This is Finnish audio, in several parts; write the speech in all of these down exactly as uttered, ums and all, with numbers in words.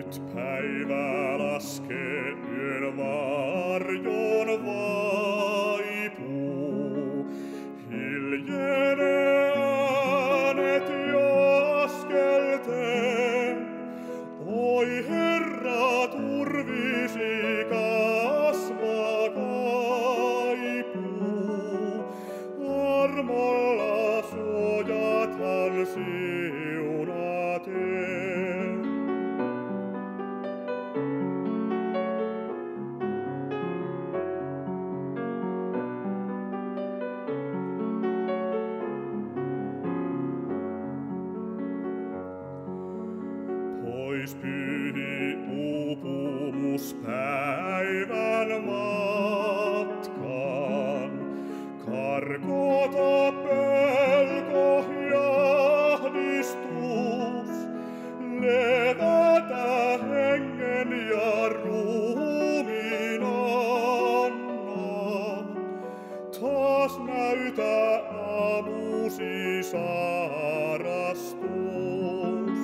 Nyt päivä laskee, yön varjoon vaipuu. Hiljenee äänet jo askelteen. Oi Herra, turvisi kasva kaipuu. Armolla suojathan siunaten. Pois pyyhi uupumus päivän matkaan. Karkota pelko jahdistus. Levätä hengen ja ruumiin anna. Taas näytä aamusi saarastus.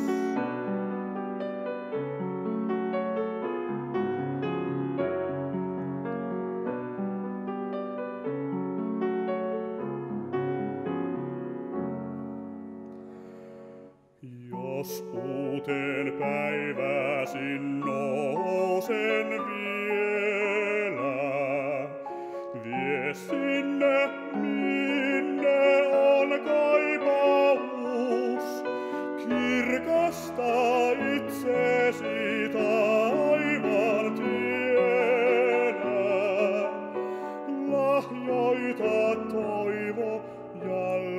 Jos uuteen päiväsin nousen vielä, vie sinne, minne on kaipaus. Kirkasta itsesi taivaan tienä, lahjoita toivo ja